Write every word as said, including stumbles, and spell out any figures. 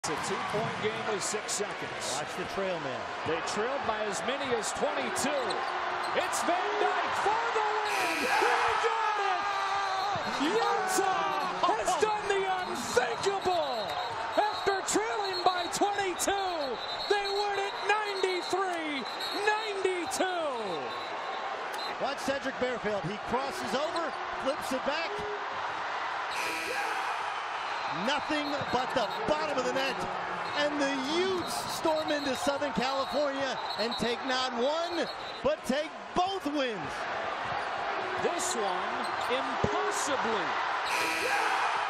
It's a two-point game with six seconds. Watch the trail man. They trailed by as many as twenty-two. It's Van Dyke for the win. He got it. Utah has done the unthinkable. After trailing by twenty-two, they win it ninety-three ninety-two. Watch Cedric Bearfield. He crosses over, flips it back. Nothing but the bottom of the net. And the Utes storm into Southern California and take not one, but take both wins. This one, impossibly.